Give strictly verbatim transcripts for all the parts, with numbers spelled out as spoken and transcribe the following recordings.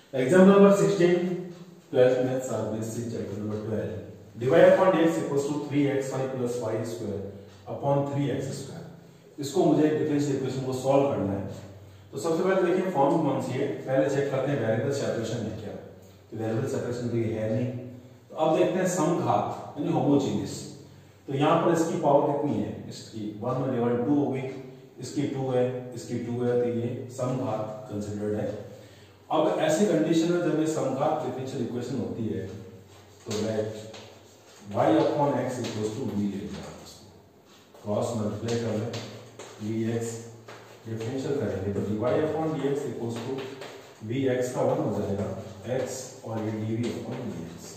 Example number sixteen, twelfth maths RBSC chapter number twelve. dy upon dx equals to three x y plus y square upon three x square। इसको मुझे differential equation को solve करना है। तो सबसे पहले देखिए फॉर्म कौन सी है, पहले चेक करते हैं वेरिएबल सेपरेशन है क्या। तो वेरिएबल सेपरेशन तो ये है नहीं। तो अब देखते हैं समघात यानी होमोजेनियस। तो यहाँ पर इसकी पावर कितनी है, इसकी वन में डिवाइड टू होगी, इसकी टू है, इसकी टू है, तो ये समघात कंसिडर्ड है। अब ऐसी कंडीशन में जब ये समघात डिफरेंशियल इक्वेशन होती है तो let y upon x equals to v ले लेंगे, क्रॉस मल्टीप्लाई कर लें, vx डिफरेंशियल करेंगे तो dy upon dx equals to vx का वन हो जाएगा x और ये dv अपॉन dx।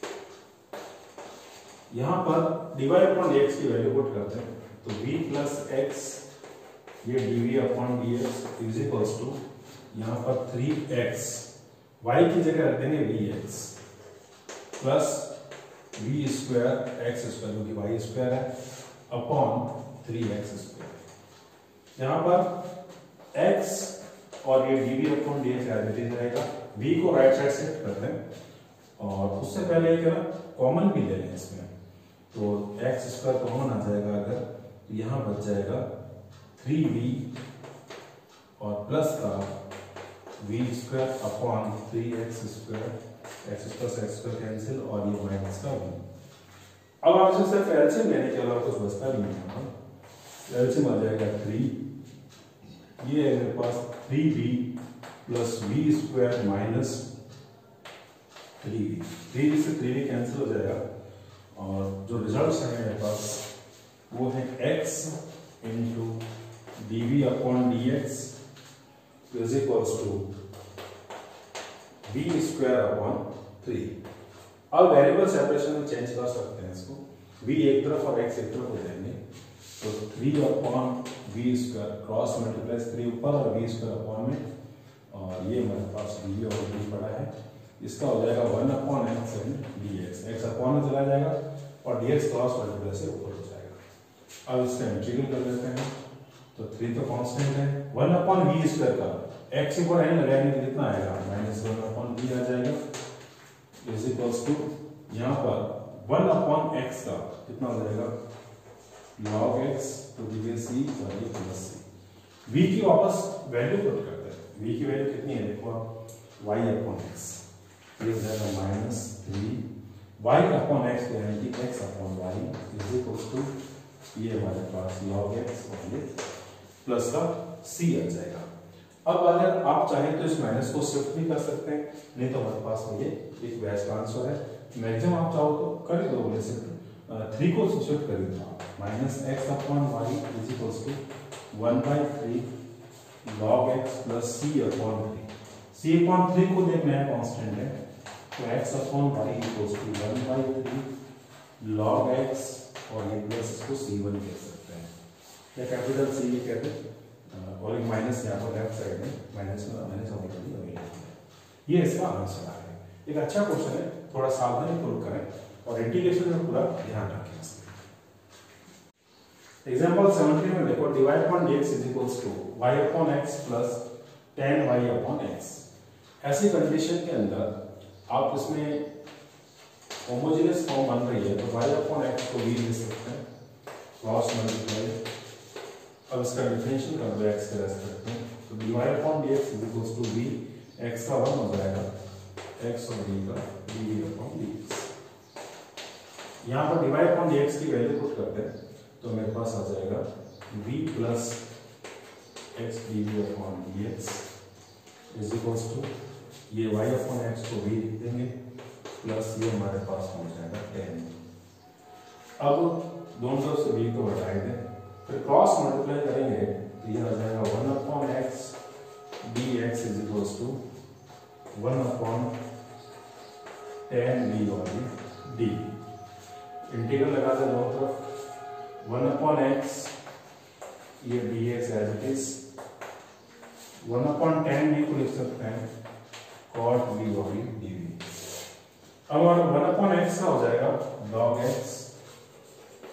यहाँ पर dy अपॉन dx की वैल्यू पुट करते हैं तो v प्लस x ये dv upon dx is equals to यहाँ पर थ्री एक्स, y की जगह रख देंगे vx plus v square x square जो कि वाई स्क्वायर है अपॉन थ्री एक्स स्क्वायर। यहाँ पर x और ये dv upon dx as it is रहेगा, v को राइट साइड शिफ्ट करते हैं और उससे पहले क्या कॉमन भी ले लें इसमें, तो एक्स स्क्वायर कॉमन आ जाएगा अगर, तो यहाँ बच जाएगा थ्री वी और प्लस का v square upon three x square, x plus x square cancel और ये माइनस का वन। अब आप इसे सिर्फ एलसीएम लेने के अलावा कुछ बचता नहीं है। एलसीएम आ जाएगा थ्री, ये है मेरे पास three v plus v square minus three v, three v से थ्री वी कैंसिल हो जाएगा और जो रिजल्ट है मेरे पास वो है x into d v upon d x is equals to v square upon three. अब वेरिएबल सेपरेशन में चेंज कर सकते हैं इसको, v एक तरफ और x एक तरफ हो जाएंगे तो three upon v square cross multiply three ऊपर और v स्क्वायर अपॉन में, और ये हमारे पास dv और d पड़ा है, इसका हो जाएगा one upon x and dx, x upon में चला जाएगा और dx क्रॉस मल्टीप्लाई से ऊपर हो जाएगा। अब इसका इंटीग्रल कर लेते हैं तो थ्री तो कांस्टेंट है, वन अपॉन वी स्क्वायर का x ऊपर एन लगाएंगे तो कितना आएगा माइनस वन अपॉन वी आ जाएगा इज इक्वल्स टू यहाँ पर वन अपॉन एक्स का कितना हो जाएगा log x तो दी सी और ये प्लस सी। v की वापस वैल्यू पुट करते हैं, v की वैल्यू कितनी है देखो आप y अपॉन x, ये हो जाएगा minus three y upon x यानी कि x upon y is equals to ये हमारे पास log x और ये प्लस का c आ जाएगा। अब अगर आप चाहें तो इस माइनस को शिफ्ट भी कर सकते हैं, नहीं तो हमारे पास में ये एक बैच ट्रांसफर है, मैक्सिमम आप चाहो तो कर दो बोले शिफ्ट, थ्री को शिफ्ट कर दो minus x upon y is equals to one by three log x plus c upon three, c upon three को देखना है कांस्टेंट है तो x upon y equals to one by three log x और ये plus इसको सी one कह सकते हैं या कैपिटल सी ये कहते हैं, और एक माइनस यहाँ पर लेफ्ट साइड में माइनस में माइनस ऑलरेडी अवेलेबल है। ये इसका आंसर है, एक अच्छा क्वेश्चन है, थोड़ा सावधानी पूर्वक करें और इंटीग्रेशन में पूरा ध्यान रखें। एग्जांपल सेवनटीन में देखो dy upon dx is equals to y upon x plus tan y upon x। ऐसी कंडीशन के अंदर आप इसमें होमोजेनियस फॉर्म बन रही है तो y अपॉन x को v ले सकते हैं क्रॉस मल्टीप्लाई, अब इसका डिफरेंशियल कर दो x के रेस्पेक्ट में तो dy upon dx is equals to v, x का वन हो जाएगा x और v का dv अपॉन dx। यहाँ पर dy अपॉन dx की वैल्यू पुट करते हैं तो मेरे पास आ जाएगा v plus x d v upon d x is equals to ये y अपॉन एक्स को v लिख देंगे प्लस ये हमारे पास पहुंच जाएगा टेन। अब दोनों तरफ से v को हटा दें, फिर क्रॉस मल्टीप्लाई करेंगे तो ये आ जाएगा one upon x d x is equals to one upon tan d और डी। इंटीग्रल लगा दें दोनों तरफ, वन अपॉन एक्स ये d x as it is, one upon tan d को लिख सकते हैं कॉट वी और डी वी। अब वन अपॉन एक्स का हो जाएगा लॉग एक्स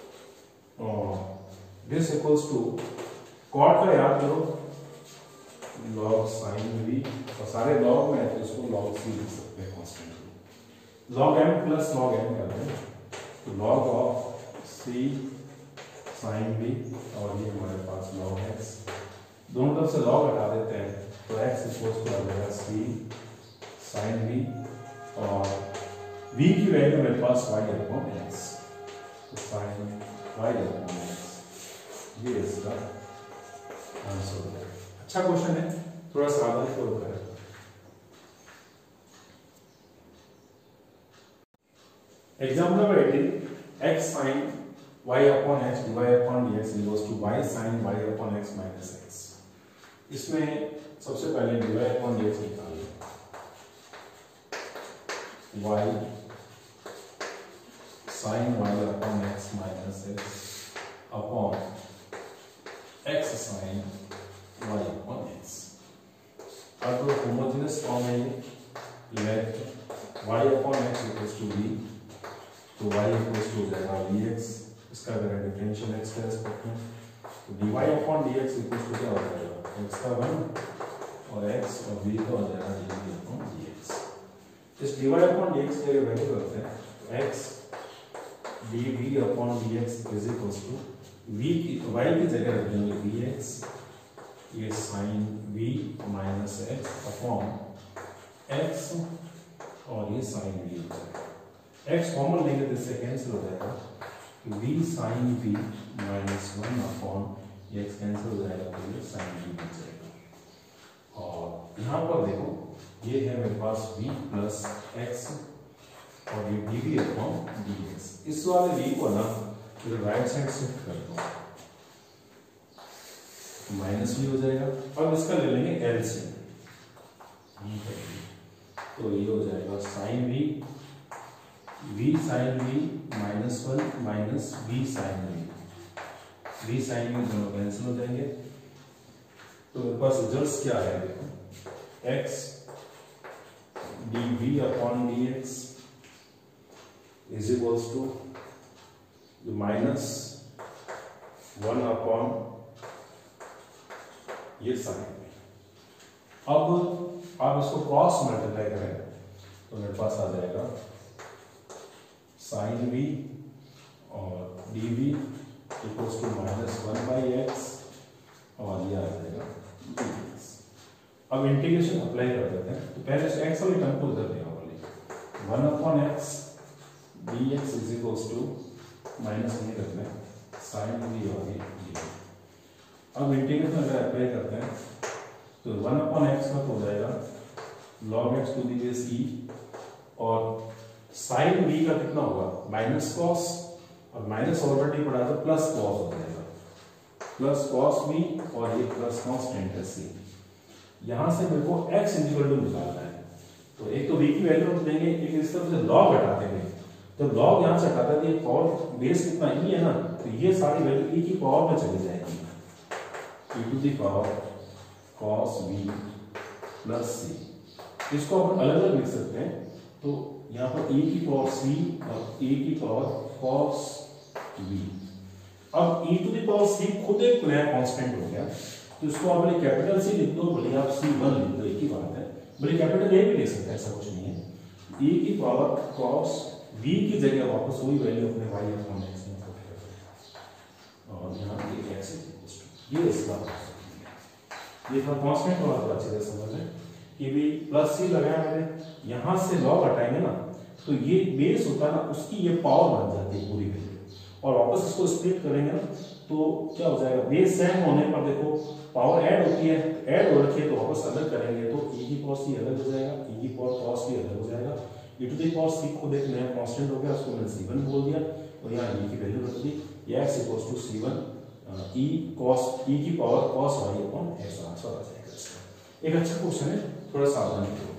और दिस इक्वल्स टू कॉट का याद करो लॉग साइन वी, और सारे लॉग में है तो इसको लॉग सी लिख सकते हैं constant. Log m plus log n करते हैं तो log of c sine v, और ये हमारे पास लॉग एक्स, दोनों तरफ से लॉग हटा देते हैं तो एक्स इक्वल्स टू आ जाएगा सी साइन वी, और v की वैल्यू मेरे पास y अपॉन x, तो साइन y अपॉन x, ये इसका आंसर है। अच्छा क्वेश्चन है, थोड़ा सावधानी से करें। Example number eighteen, x sin y upon x dy upon dx equals to y sin y upon x minus x। इसमें सबसे पहले dy अपॉन dx निकाल लें, y sin y upon x minus x upon x sin y upon x। अब homogeneous form है ये, let y upon x equals to v, तो y equals to हो जाएगा vx, इसका अगर डिफरेंशियल x के रेस्पेक्ट में, तो dy upon dx equals to क्या हो जाएगा, x का वन और x और v का हो जाएगा dv अपॉन dx। इस dy अपॉन dx के वैल्यू करते हैं तो x dv upon dx is equals to v की y की जगह रख देंगे vx, ये sin v minus x upon x, और ये sin v हो जाएगा। x कॉमन लेंगे तो इससे कैंसिल हो जाएगा, v sin v minus one upon ये x कैंसिल हो जाएगा तो ये sin v बन जाएगा। और यहाँ पर देखो ये है मेरे पास v प्लस x और ये dv अपॉन dx। इस वाले v को ना फिर राइट साइड शिफ्ट कर दो, माइनस v हो जाएगा। अब इसका ले लेंगे एलसीएम, तो ये हो जाएगा sine v, v sine v minus one minus v sine v, v sine v दोनों कैंसिल हो जाएंगे। तो मेरे पास रिजल्ट क्या है, देखो x dv upon dx is equals to minus one upon ये साइन। अब आप इसको क्रॉस मल्टीप्लाई करें तो मेरे पास आ जाएगा साइन v और dv equals to minus one by x, और ये आ जाएगा dx। अब इंटीग्रेशन अप्लाई कर देते हैं, तो पहले से x वाली टर्म को इधर ले आओ, one upon x dx is equals to minus नहीं रखना है साइन v और ये dv। अब इंटीग्रेशन अगर अप्लाई करते हैं तो वन अपॉन एक्स का हो जाएगा log x to the base e, और साइन v का कितना होगा माइनस कॉस, और माइनस ऑलरेडी पड़ा तो प्लस कॉस हो जाएगा, प्लस कॉस v और ये प्लस कांस्टेंट है c। यहां से मेरे को x इंटीग्रल निकालना है, तो एक तो v की वैल्यू हम देंगे, एक इस तरफ से log हटा देंगे, तो log यहां से हटाता है, ये पावर बेस कितना e है ना, तो ये सारी वैल्यू e की पावर में चली जाएगी, e to the power cos v plus c। इसको अपन अलग अलग लिख सकते हैं, तो यहाँ पर e की पावर c और e की पावर cos v। अब e to the power c खुद एक नया कांस्टेंट हो गया, तो इसको आप भले कैपिटल सी लिख दो, भले आप सी वन लिख दो, एक ही बात है, भले कैपिटल ए भी लिख सकते हैं, ऐसा कुछ नहीं है। e की पावर cos v की जगह वापस वही वैल्यू अपने y अपॉन x में पुट कर दें, और यहाँ ये x इक्वल्स टू ये इसका ये था कांस्टेंट वाला, तो अच्छे से समझ लें कि भी प्लस सी लगाया मैंने, यहां से लॉग हटाएंगे ना तो ये बेस होता है ना, उसकी ये पावर बन जाती है पूरी वैल्यू, और वापस इसको स्प्लिट करेंगे ना तो क्या हो जाएगा, बेस सेम होने पर देखो पावर ऐड होती है, ऐड हो रखी है तो वापस अलग करेंगे तो e की पावर c अलग हो जाएगा, e की पावर cos v अलग हो जाएगा, e to the power c खुद एक नया कांस्टेंट हो गया, उसको मैंने c वन बोल दिया, और यहाँ e की वैल्यू रख दी, ये x इक्वल्स टू c वन e cos e की power cos y upon x answer आ जाएगा इसका। एक अच्छा क्वेश्चन है, थोड़ा सावधानी से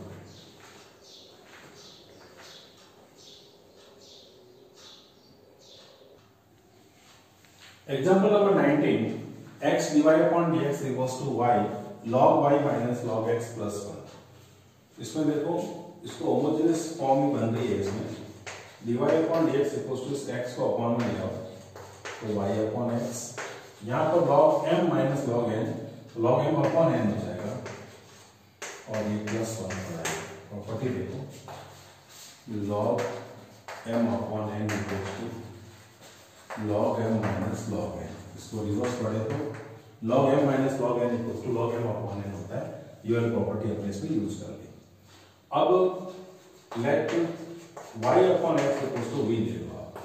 example number nineteen, x dy upon dx equals to y log y minus log x plus one. इसमें देखो इसको होमोजेनियस फॉर्म में बन रही है, इसमें dy upon dx equals to x को अपॉन में ले आओ तो y upon x, यहाँ पर log m minus log n, log m upon n हो जाएगा, और ये प्लस वन पर आएगा। प्रॉपर्टी देखो, log m upon n equal to log m minus log n. इसको रिवर्स पढ़े तो log m minus log n equal to log m upon n होता है। ये वाली प्रॉपर्टी अपने इसमें यूज कर ली। अब let y upon x equal to v ले लो आप,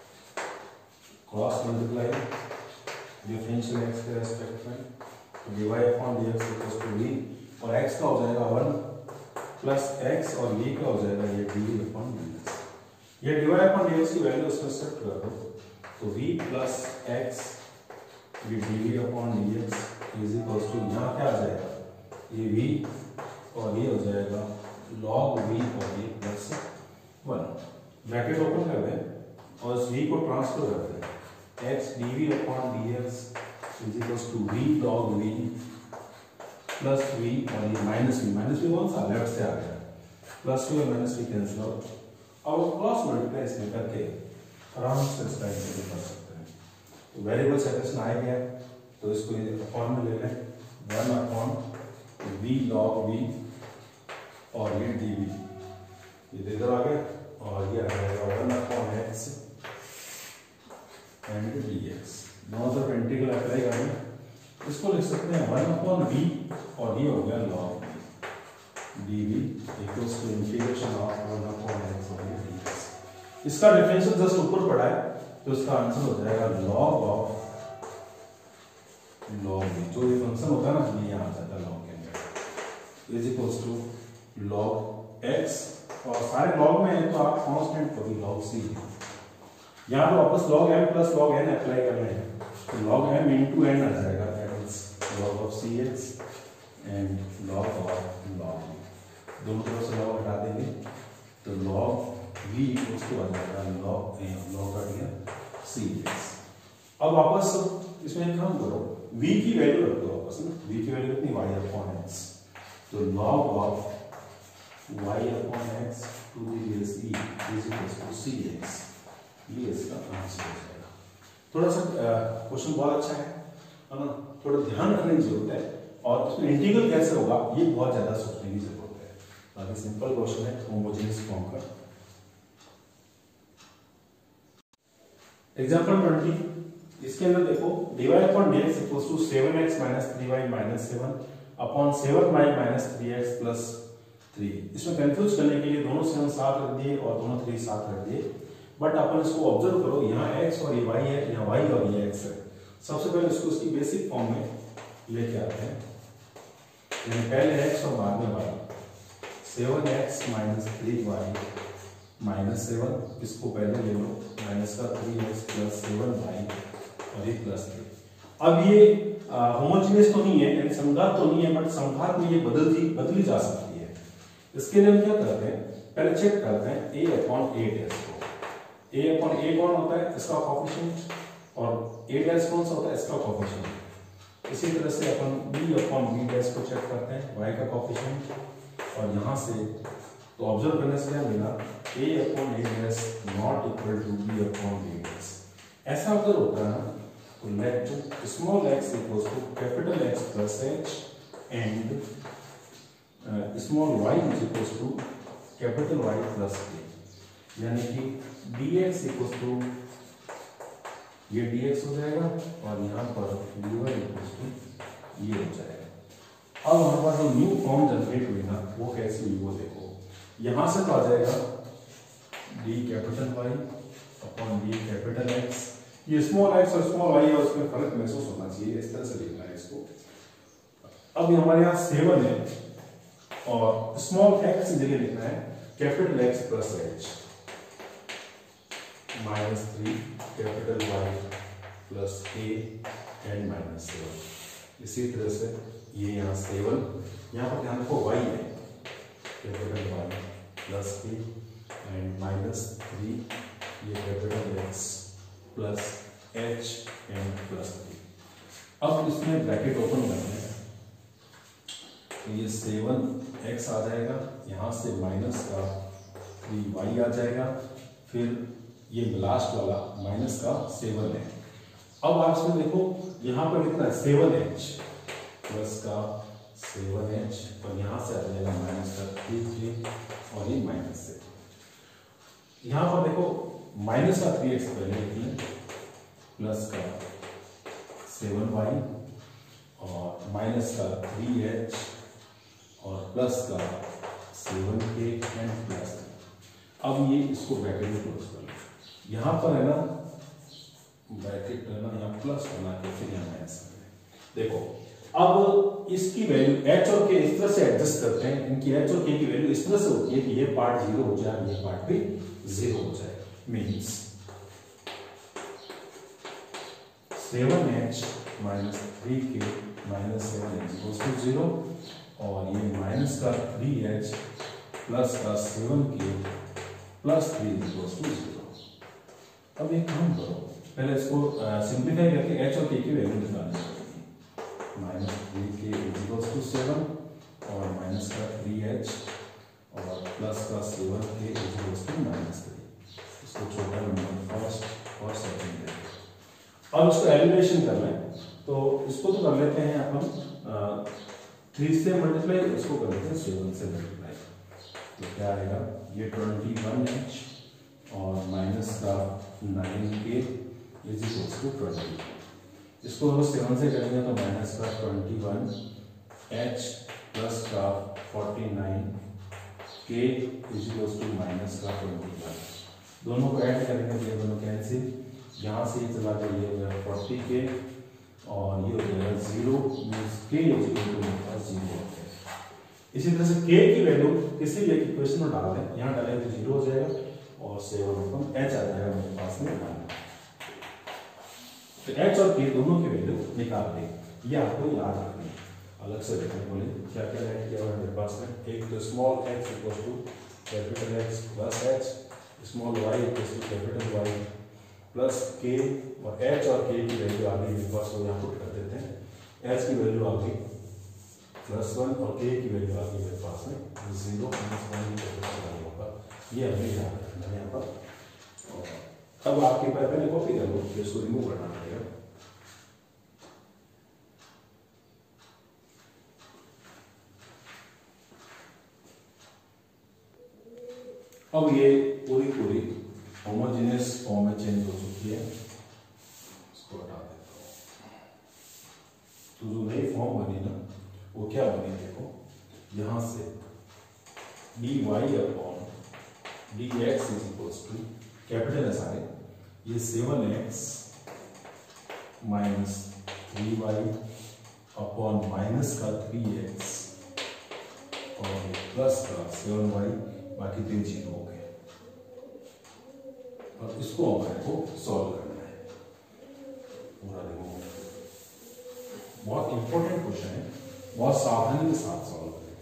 क्रॉस मल्टीप्लाई डिफरेंशियल एक्स के रेस्पेक्ट में, तो d y upon d x equal to v, और x का हो जाएगा वन प्लस एक्स और v का हो जाएगा ये डी अपॉन डी एक्स। ये d y upon d x की वैल्यू उसमें सेट कर दो, तो v प्लस एक्स ये d v upon d x is equal to, यहाँ क्या आ जाएगा, ये v और ये हो जाएगा log v और ये प्लस वन। ब्रैकेट ओपन कर दें और इस v को ट्रांसफर कर दें, x dv upon dx is equal to v log v plus v और ये माइनस वी, माइनस वी कौन सा लेफ्ट से आ गया, प्लस वी और माइनस वी कैंसिल आउट। अब क्रॉस मल्टीप्लाई इसमें करके आराम से इसका इंटीग्रेट कर सकते हैं। तो वेरिएबल सेपरेशन आ गया, तो इसको ये अपॉन में ले लें, one upon v log v और ये dv, ये इधर आ गया, और ये आ जाएगा one upon x and dx। दोनों तरफ इंटीग्रल अप्लाई करें, इसको लिख सकते हैं वन अपॉन v और ये हो गया log dv equals to integration of one upon x और dx। इसका डिफरेंशियल जस्ट ऊपर पड़ा है, तो इसका आंसर हो जाएगा log ऑफ log v, जो ये फंक्शन होता है ना, ये यहाँ आ जाता है log के अंदर, is equals to log x, और सारे log में है तो आप कांस्टेंट को भी log c, यहाँ पे वापस log m plus log n apply करना है, तो log m इंटू n आ जाएगा, log of cx and log of log v, दोनों तरफ से log हटा देंगे, तो log v इक्वल्स टू आ जाएगा log log का दिया cx। अब वापस इसमें एक काम करो, v की वैल्यू रख दो वापस ना, v की वैल्यू कितनी, y अपॉन x, तो log of y upon x to the base e is equals to cx, ये इसका आंसर हो जाएगा। थोड़ा सा क्वेश्चन बहुत अच्छा है है ना, थोड़ा ध्यान रखने की जरूरत है, और इसमें इंटीग्रल कैसे होगा ये बहुत ज्यादा सोचने की जरूरत है। बाकी सिंपल क्वेश्चन है होमोजेनियस फॉर्म का। एग्जांपल ट्वेंटी, इसके अंदर देखो dy upon dx equals to seven x minus three y minus seven upon seven y minus three x plus three. इसमें कंफ्यूज करने के लिए दोनों सेवन साथ रख दिए और दोनों थ्री साथ रख दिए, बट अपन इसको ऑब्जर्व करो, यहाँ x और ये y है, यहाँ y और ये x है। सबसे पहले इसको इसकी बेसिक फॉर्म में लेके आते हैं, यानी पहले x और बाद में y, seven x minus three y minus seven, इसको पहले ले लो, माइनस का three x plus seven y और ये प्लस थ्री। अब ये होमोजेनियस तो नहीं है, यानी समघात तो नहीं है, बट समघात में ये बदलती बदली जा सकती है। इसके लिए हम क्या करते हैं, पहले चेक करते हैं a अपॉन ए डैश को। a अपॉन ए कौन होता है, इसका कोएफिशिएंट, और a डैश कौन सा होता है, इसका कोएफिशिएंट। इसी तरह से अपन b अपॉन b डैश को चेक करते हैं, y का कोएफिशिएंट, और यहाँ से तो ऑब्जर्व करने से क्या मिला, a upon a dash not equal to b upon b dash. ऐसा अगर होता है ना, तो let small x equals to capital X plus h and small y is equals to capital Y plus k, यानी कि dx इक्वल्स टू ये dx हो जाएगा और यहाँ पर dy इक्वल्स टू ये हो जाएगा। अब हमारे पास जो न्यू फॉर्म जनरेट हुई ना, वो कैसी हुई वो देखो, यहां से तो आ जाएगा d capital Y upon d capital X, ये स्मॉल x और स्मॉल y है, उसमें फर्क महसूस होना चाहिए, इस तरह से लिखना है इसको। अब हमारे यहाँ सेवन है और स्मॉल x की जगह लिखना है capital X plus h minus three capital Y plus k and minus seven. इसी तरह से ये यहाँ सेवन, यहाँ पर ध्यान रखो y है, capital Y plus k and minus three ये capital X plus h and plus three. अब इसमें ब्रैकेट ओपन करना है, तो ये सेवन एक्स आ जाएगा, यहाँ से माइनस का थ्री वाई आ जाएगा, फिर ये लास्ट वाला माइनस का सेवन है। अब आप इसमें देखो, यहाँ पर कितना है सेवन एच प्लस का सेवन एच और यहाँ से आ जाएगा माइनस का थ्री थ्री और ये माइनस से। यहाँ पर देखो माइनस का थ्री एक्स पहले लिखिए प्लस का सेवन वाई और माइनस का थ्री एच और प्लस का सेवन के एंड प्लस। अब ये इसको ब्रैकेट में क्लोज कर लो। यहाँ पर है ना ब्रैकेट है ना यहाँ प्लस बना के फिर यहाँ माइनस कर देखो। अब इसकी वैल्यू एच और के इस तरह से एडजस्ट करते हैं, इनकी एच और के की वैल्यू इस तरह से होती है कि ये पार्ट जीरो हो जाए ये पार्ट भी जीरो हो जाए। Means seven h minus three k minus seven h equals to zero और ये माइनस का थ्री एच प्लस का seven k plus three equals to zero. अब एक काम करो, पहले इसको सिंप्लीफाई करके एच और के की वैल्यू निकालनी पड़ेगी। Minus three k equals to seven और माइनस का थ्री एच और प्लस का seven k equals to minus three. इसको छोटा नंबर फर्स्ट और सेकंड है। अब इसको एलिमिनेशन करना है तो इसको तो कर लेते हैं अपन थ्री से मल्टीप्लाई, इसको कर लेते हैं सेवन से मल्टीप्लाई। तो क्या आएगा ये ट्वेंटी वन एच और माइनस का nine k is equals to twenty. इसको अगर सेवन से करेंगे तो माइनस का ट्वेंटी वन एच प्लस का forty nine k is equals to minus का ट्वेंटी वन। दोनों को ऐड करेंगे तो ये दोनों कैंसिल, यहाँ से ये चला गया ये हो गया फोर्टी के और ये हो जाएगा zero means k is equal to zero. इसी तरह से के की वैल्यू किसी भी इक्वेशन में डाल दें, यहाँ डालेंगे तो जीरो हो जाएगा और सेवन अपन एच आ जाएगा मेरे पास में वन। तो एच और के दोनों की वैल्यू निकाल दें, ये आपको याद रखनी है। अलग से देखने बोले क्या क्या ऐड किया हुआ है मेरे पास में। एक तो small x equal to capital X plus h, small y equal to capital Y plus k और एच और के की वैल्यू आ गई मेरे पास, वो यहाँ पुट कर देते हैं। एच की वैल्यू आ गई प्लस वन और के की वैल्यू आ गई मेरे पास में जीरो माइनस वन की होगा। ये हमें याद रखना है यहाँ पर। और अब आपके पास पहले कॉपी कर लो, इसको रिमूव करना पड़ेगा। अब ये पूरी पूरी होमोजेनियस फॉर्म में चेंज हो चुकी है, इसको हटा देता हूँ। तो जो नई फॉर्म बनी ना वो क्या बनी देखो, यहां से d y upon d x is equals to capital है सारे, ये seven x minus three y upon minus का थ्री एक्स और प्लस का सेवन वाई, बाकी तीन जीरो हो गए। और इसको हमारे को सॉल्व करना है पूरा। देखो बहुत इंपॉर्टेंट क्वेश्चन है, बहुत सावधानी के साथ सॉल्व करें।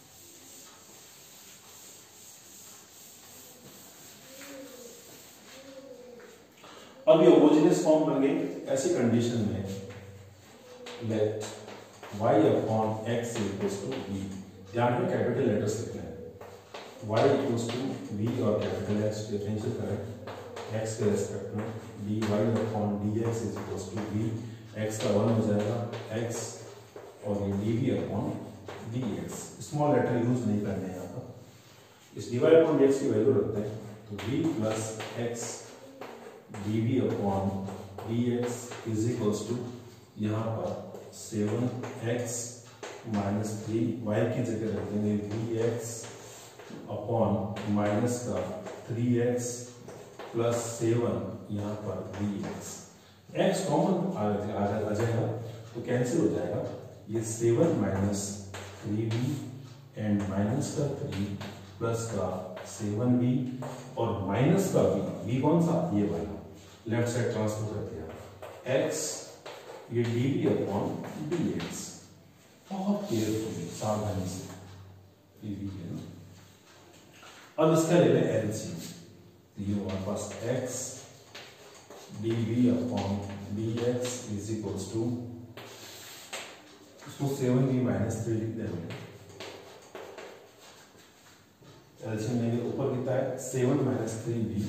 अब ये होमोजेनियस फॉर्म बन गई। ऐसी कंडीशन में let y upon x equals to v, ध्यान में कैपिटल लेटर्स लिखना है। y इक्वल्स टू v और कैपिटल x डिफरेंशियल करें x के रेस्पेक्ट में, dy upon dx is equals to v, x का वन हो जाएगा x और ये dv upon dx। Small letter use नहीं करने यहाँ पर। इस dy अपॉन dx की वैल्यू रखते हैं तो v plus x dv upon dx is equals to यहाँ पर seven x minus three, y की जगह रख देंगे vx अपॉन माइनस का थ्री एक्स प्लस सेवन यहाँ पर dx। x कॉमन आ जाएगा तो कैंसिल हो जाएगा, ये seven minus three v and minus का थ्री प्लस का सेवन वी और माइनस का v, v कौन सा ये वाला लेफ्ट साइड ट्रांसफर कर दिया x, ये dv अपॉन dx। बहुत केयरफुली सावधानी से dv है ना। अब इसका ले लें एलसीएम, ये हमारे पास x dv upon dx is equals to, इसको सेवन वी माइनस थ्री लिख देंगे। एलसीएम लेंगे, ऊपर कितना है seven minus three v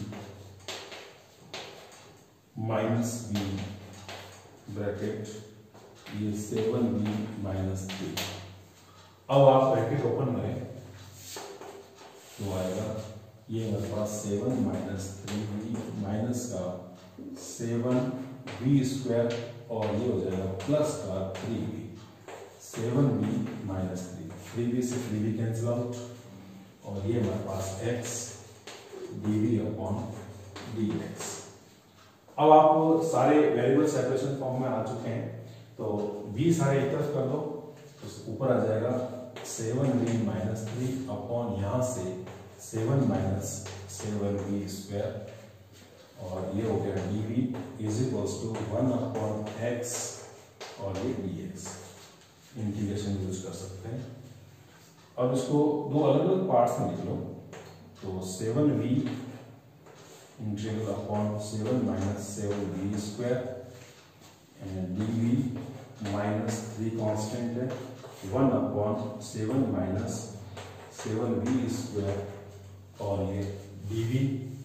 minus v bracket ये सेवन वी माइनस थ्री अब आप ब्रैकेट ओपन करें तो आएगा ये हमारे पास seven minus three v minus का सेवन वी स्क्वायर और ये हो जाएगा प्लस का three v seven v minus three three v से थ्री वी कैंसिल आउट और ये हमारे पास x d v upon d x. अब आप सारे वेरिएबल सेपरेशन फॉर्म में आ चुके हैं तो v सारे एक तरफ कर दो तो ऊपर आ जाएगा seven v minus three upon यहाँ से seven minus seven v square और ये हो गया d v is equals to one upon x और ये डी एक्स इंटीग्रेशन यूज कर सकते हैं। अब इसको दो अलग अलग पार्ट्स में लिख लो तो seven v integral upon seven minus seven v square and d v minus three constant है one upon seven minus seven v square और ये डी वी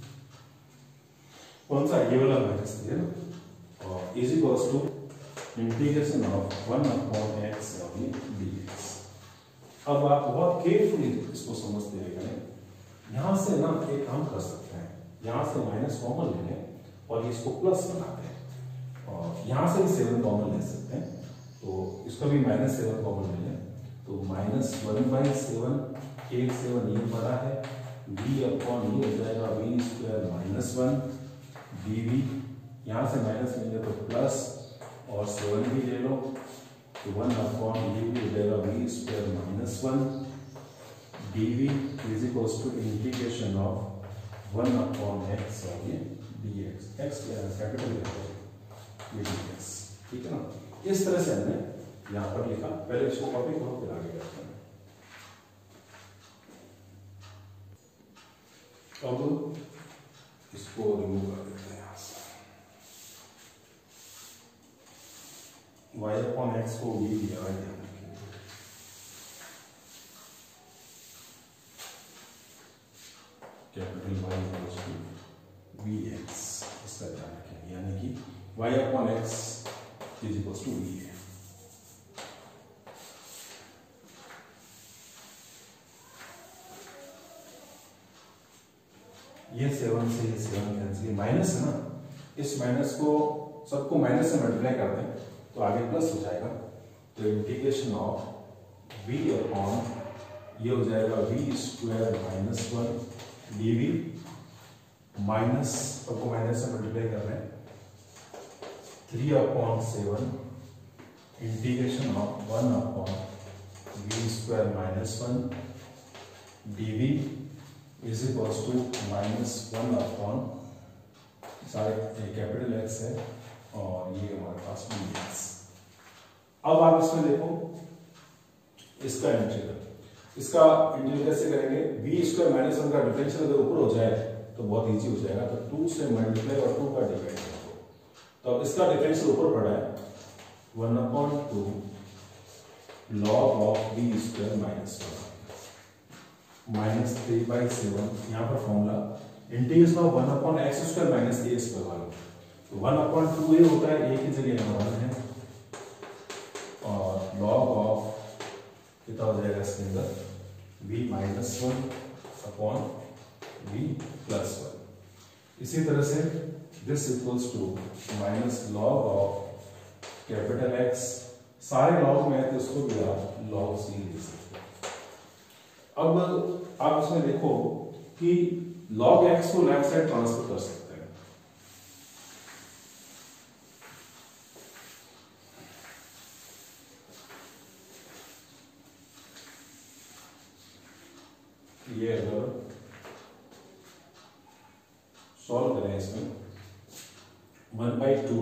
कौन सा ये वाला माइनस है ना और is equals to integration of one upon x और ये डी एक्स। अब आप बहुत केयरफुली इसको समझते रहेंगे। यहाँ से ना एक काम कर सकते हैं यहाँ से माइनस कॉमन ले लें और इसको प्लस बनाते हैं और यहाँ से भी सेवन कॉमन ले सकते हैं तो इसका भी माइनस सेवन कॉमन ले लें तो माइनस वन बाई सेवन एक सेवन ये बड़ा है वी अपॉन ये हो जाएगा v square minus one d v यहाँ से माइनस लेंगे तो प्लस और सेवन भी ले लो तो वन अपॉन ये भी हो जाएगा v square minus one d v is equals to integration of one upon x और ये डी एक्स एक्स कैपिटल ये डी एक्स ठीक है ना। इस तरह से हमने यहाँ पर लिखा। पहले इसको कॉपी करो फिर आगे करते हैं। अब इसको रिमूव कर देते हैं यहाँ से y अपॉन एक्स को v दिया है ध्यान रखिए capital y equals to vx इसका ध्यान रखें यानी कि y upon x is equals to v है। ये सेवन से ये सेवन कैंसिल माइनस है ना इस माइनस को सबको माइनस से मल्टीप्लाई कर दें तो आगे प्लस हो जाएगा तो इंटीग्रेशन ऑफ v अपॉन ये हो जाएगा v square minus one d v minus सबको माइनस से मल्टीप्लाई कर रहे हैं three upon seven integration of one upon v square minus one d v is equals to minus one upon सारे capital X है और ये हमारे पास डी एक्स। अब आप इसमें देखो इसका इंटीग्रल इसका इंटीग्रल कैसे करेंगे v स्क्वायर माइनस वन का डिफरेंशियल अगर ऊपर हो जाए तो बहुत इजी हो जाएगा तो टू से मल्टीप्लाई और टू का डिवाइड कर दो तो अब इसका डिफरेंशियल ऊपर पड़ा है one upon two log of v square minus one minus three by seven यहाँ पर formula integration of one upon x square minus a square वाला तो वन अपॉन टू ए होता है ए की जगह यहाँ वन है और लॉग ऑफ कितना हो जाएगा इसके अंदर v minus one upon v plus one. इसी तरह से this equals to minus log of capital X सारे लॉग में है तो इसको भी आप लॉग सी ले सकते हैं। अब आप इसमें देखो कि log x को लेफ्ट साइड ट्रांसफर कर सकते हैं ये अगर सॉल्व करें इसमें one by two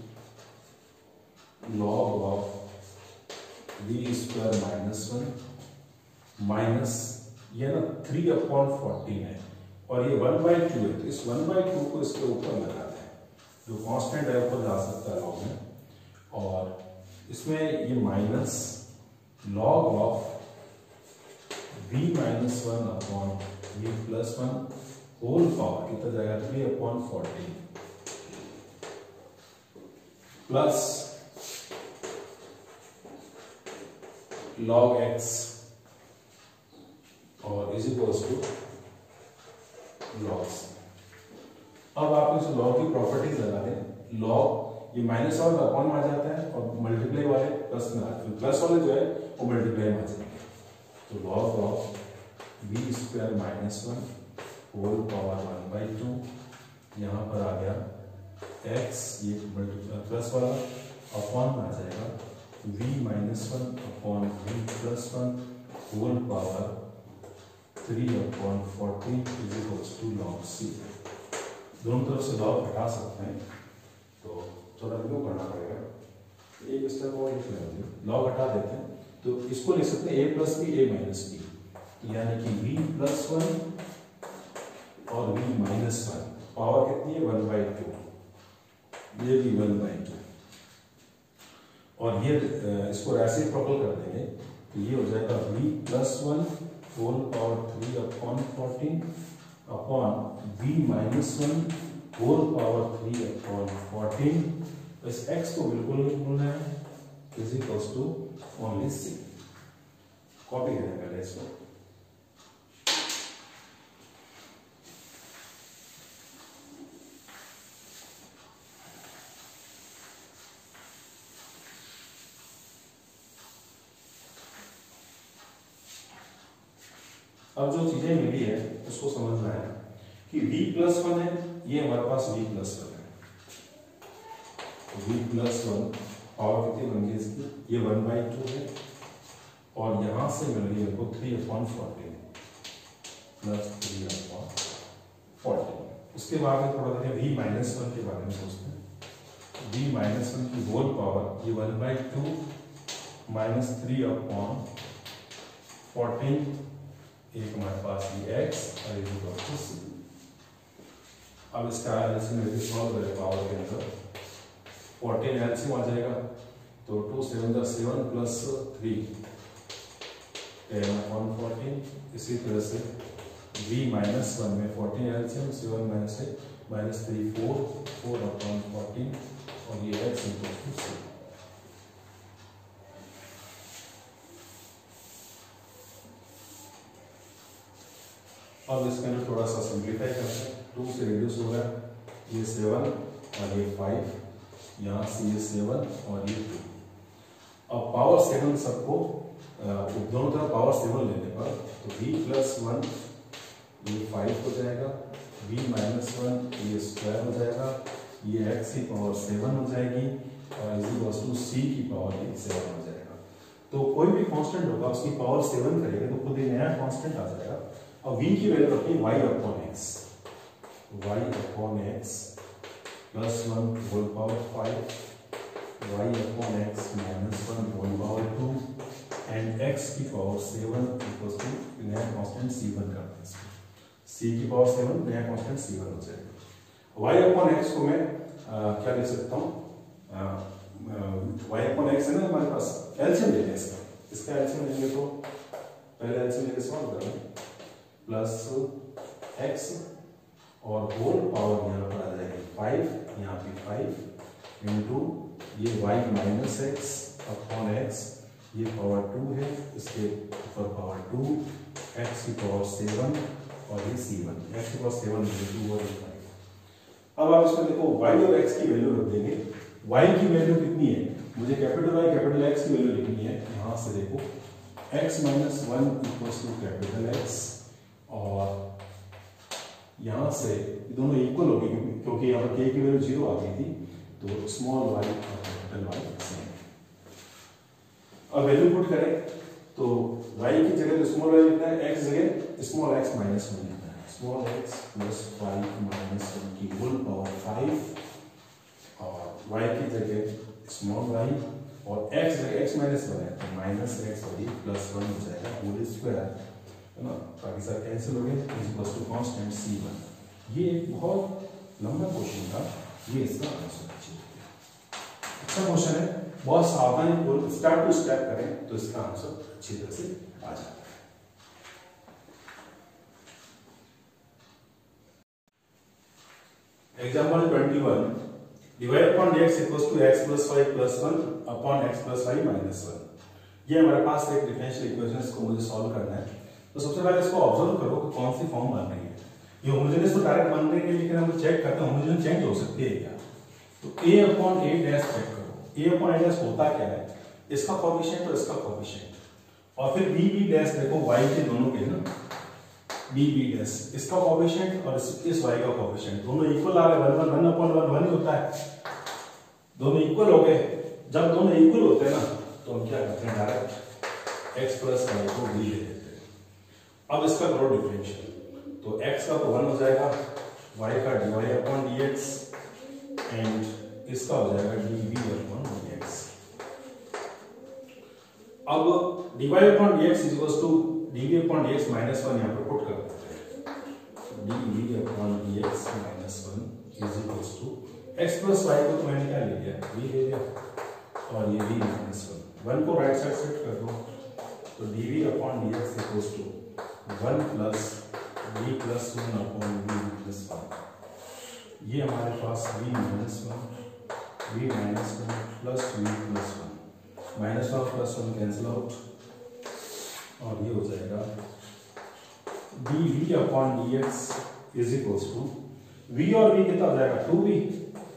log of v square minus one minus ये ना थ्री अपॉन फोर्टीन है और ये वन बाई टू है तो इस वन बाई टू को इसके ऊपर लगाते हैं जो कांस्टेंट है ऊपर जा सकता है लॉग में और इसमें ये minus log of v minus one upon v plus one whole power कितना जाएगा three upon fourteen plus log x और is equals to log c. अब आप इस लॉग की प्रॉपर्टीज लगा दें। लॉग ये माइनस वाला अपॉन में आ जाता है और मल्टीप्लाई वाले प्लस में आते हैं, प्लस वाले जो है वो मल्टीप्लाई में आ जाएंगे। तो log of b square minus one whole power one by two, यहाँ पर आ गया एक्स ये मल्टीप्लाई प्लस वाला अपॉन में आ जाएगा v minus one upon v plus one whole power three upon fourteen is equals to log c. दोनों तरफ से लॉग हटा सकते हैं तो थोड़ा रिमूव करना पड़ेगा। एक स्टेप और लिख लेंगे, लॉग हटा देते हैं तो इसको लिख सकते हैं a plus b a minus b, यानी कि v प्लस वन और v माइनस वन, पावर कितनी है वन बाई टू, ये भी वन बाई टू, और ये इसको रेसिप्रोकल कर देंगे तो ये हो जाएगा v plus one whole power three upon fourteen upon v minus one whole power three upon fourteen. इस x को बिल्कुल नहीं भूलना है, is equals to only c। Copy करें पहले इसको। अब जो चीजें मिली है उसको समझना है कि v प्लस वन है, ये हमारे पास v प्लस वन है, तो v प्लस वन पावर कितनी बन गई इसकी, ये वन बाई टू है, और यहां से मिल गई मेरे को three upon fourteen plus three upon fourteen. उसके बाद में थोड़ा देखें v माइनस वन के बारे में सोचते हैं। v माइनस वन की होल पावर ये one by two minus three upon fourteen, एक हमारे पास ये x और एक इक्वल c। अब इसका एलसीएम सॉल्व करें पावर के अंदर, फोर्टीन एलसीएम आ जाएगा तो टू सेवन जा seven plus three ten upon fourteen. इसी तरह से v माइनस वन में fourteen LCM seven minus eight minus three four four upon fourteen और ये x इक्वल टू c। अब इसके अंदर थोड़ा सा सिंप्लीफाई करते हैं, टू से रिड्यूस हो गया ये सेवन और ये फाइव, यहाँ से ये सेवन और ये टू। अब पावर सेवन सबको दोनों तरफ पावर सेवन लेने पर तो v प्लस वन ये फाइव हो जाएगा, v माइनस वन ये स्क्वायर हो जाएगा, ये x की पावर सेवन हो जाएगी और इसी वस्तु c की पावर ये सेवन हो जाएगा। तो कोई भी कांस्टेंट होगा उसकी पावर सेवन करेंगे तो खुद ही नया कांस्टेंट आ जाएगा। और v की वैल्यू रखी y upon x, y upon x plus one whole power five, y upon x minus one whole power two and x की पावर सेवन इक्वल्स टू नया कांस्टेंट c वन करते हैं। c की power seven नया constant c one हो जाएगा। y upon x को मैं आ, क्या लिख सकता हूँ, y अपॉन x है ना हमारे पास, एलसीएम ले लें इसका, इसका एलसीएम लेंगे तो पहले एलसीएम लेके सॉल्व करें, प्लस x और होल पावर यहाँ पर आ जाएगी फाइव, यहाँ पे फाइव इंटू ये y minus x upon x, ये पावर टू है, इसके ऊपर पावर टू, x की पावर सेवन और ये c वन, x की पावर सेवन इंटू और फाइव। अब आप इसमें देखो y और x की वैल्यू रख देंगे। y की वैल्यू कितनी है, मुझे कैपिटल y कैपिटल x की वैल्यू लिखनी है। यहाँ से देखो x minus one equals to capital x और यहां से दोनों इक्वल हो गए क्योंकि यहाँ पर k की वैल्यू जीरो आ गई थी, तो स्मॉल y और कैपिटल y सेम। अब वैल्यू पुट करें तो y की जगह तो स्मॉल y लिखना है, x जगह स्मॉल x माइनस वन लिखना है, small x plus five minus one की होल पावर फाइव और y की जगह स्मॉल y और x जगह x माइनस वन है तो माइनस x और ये प्लस वन हो जाएगा होल स्क्वायर है ना, बाकी सारे कैंसिल हो गए, is equal to constant c one. ये एक बहुत लंबा क्वेश्चन था, ये इसका आंसर है। अच्छा क्वेश्चन है, बहुत सावधानी पूर्वक स्टेप टू स्टेप करें तो इसका आंसर अच्छी तरह से आ जाता है। Example twenty one, divide upon dx equals to x plus five plus one upon x plus five minus one. ये हमारे पास एक डिफरेंशियल इक्वेशन को मुझे सॉल्व करना है। तो सबसे पहले इसको ऑब्जर्व करो कि कौन सी फॉर्म बन रही है। ये होमोजेनियस तो डायरेक्ट बन रही है, लेकिन हम चेक करते हैं होमोजेनियस चेंज हो सकती है क्या। तो a upon a dash check करो। a अपॉन a डैश होता क्या है, इसका कोएफिशिएंट और इसका कोएफिशिएंट, और फिर b b डैश देखो y के दोनों के ना, b b डैश इसका कोएफिशिएंट और इस, इस y का कोएफिशिएंट दोनों इक्वल आ गए, one one one upon one one ही होता है, दोनों इक्वल हो गए। जब दोनों इक्वल होते हैं ना तो हम क्या करते हैं, डायरेक्ट x प्लस वाई को b ले लेते हैं। अब इसका करो डिफरेंशियल, तो x का तो वन हो जाएगा, y का dy अपॉन dx एंड इसका हो जाएगा dv अपॉन dx। अब dy upon dx is equal to dv upon dx minus one यहाँ पर पुट कर देते हैं, dv upon dx minus one is equal to x plus y को तो मैंने क्या ले लिया, v ले लिया, और ये v माइनस वन, वन को राइट साइड शिफ्ट कर दो, तो dv upon dx equal to one plus v plus one upon v plus one, ये हमारे पास v minus one, v minus one plus v plus one, minus one plus one cancel out, और ये हो जाएगा dv upon dx is equal to v और v कितना हो जाएगा, टू वी,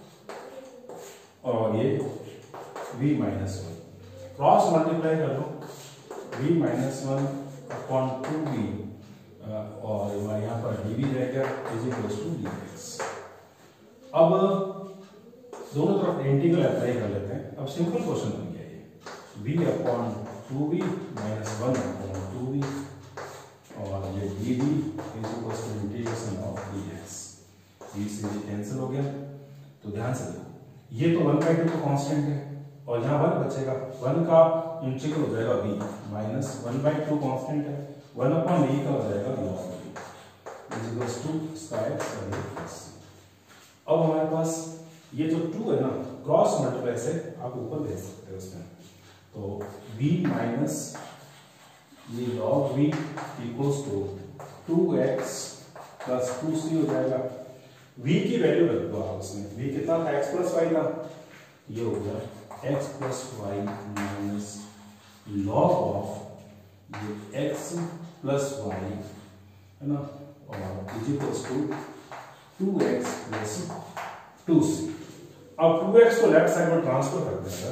और ये v minus one, cross multiply कर लो, v minus one upon two v, और यहाँ पर dv रहेगा इज इक्वल टू dx। अब दोनों तरफ इंटीग्रल अप्लाई कर लेते हैं। अब सिंपल क्वेश्चन बन गया ये, v upon two v minus one upon two v, और ये dv is equal to integration of dx, v से ये कैंसिल हो गया। तो ध्यान से देखो, ये तो वन बाई टू का कॉन्स्टेंट है, और यहाँ वन बचेगा, वन का इंटीग्रल हो जाएगा v minus one by two constant है, वन अपॉन v का हो जाएगा log v is equal to इसका x और ये प्लस। अब हमारे पास ये जो टू है ना, क्रॉस मल्टीप्लाई से आप ऊपर भेज सकते हो उसमें, तो v माइनस ये log v equals to two x plus two c हो जाएगा। v की वैल्यू रख दो आप उसमें, v कितना था, x प्लस वाई था, ये हो गया x plus y minus log of ये x प्लस वाई है ना, और is equals to two x plus two c. अब टू एक्स को लेफ्ट साइड में ट्रांसफर कर देंगे,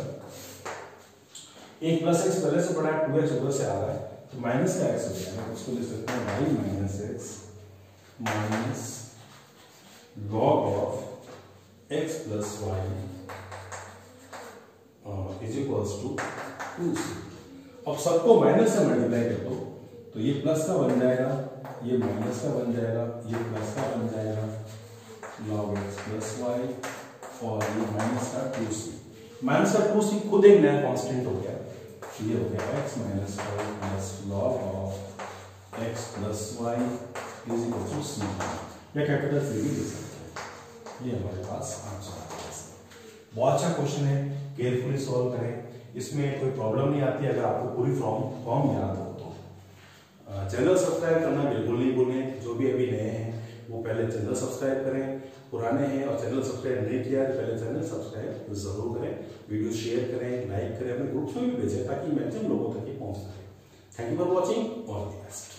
एक प्लस एक्स पहले से बड़ा है, टू एक्स उधर से आ रहा है, तो माइनस का एक्स हो जाएगा, उसको लिख सकते हैं y minus x minus log of x plus y is equals to two c. अब सबको माइनस से मल्टीप्लाई कर दो, तो ये प्लस का बन जाएगा, ये माइनस का बन जाएगा, ये प्लस का बन जाएगा लॉग एक्स प्लस वाई, और ये माइनस का टू सी, माइनस का टू सी खुद एक नया कांस्टेंट हो गया, ये हो गया x minus y plus log of x plus y is equal to c, या कैपिटल सी भी लिख सकते हैं। ये हमारे पास आंसर आ गया। बहुत अच्छा क्वेश्चन है, केयरफुली सॉल्व करें, इसमें कोई प्रॉब्लम नहीं आती अगर आपको पूरी फॉर्म फॉर्म याद हो तो। चैनल सब्सक्राइब करना बिल्कुल नहीं भूलें, जो भी अभी नए हैं वो पहले चैनल सब्सक्राइब करें, पुराने हैं और चैनल सब्सक्राइब नहीं किया तो पहले चैनल सब्सक्राइब जरूर करें, वीडियो शेयर करें, लाइक करें, अपने ग्रुप्स में भी भेजें ताकि मैक्सिमम लोगों तक ये पहुंच सके। Thank you for watching, all the best.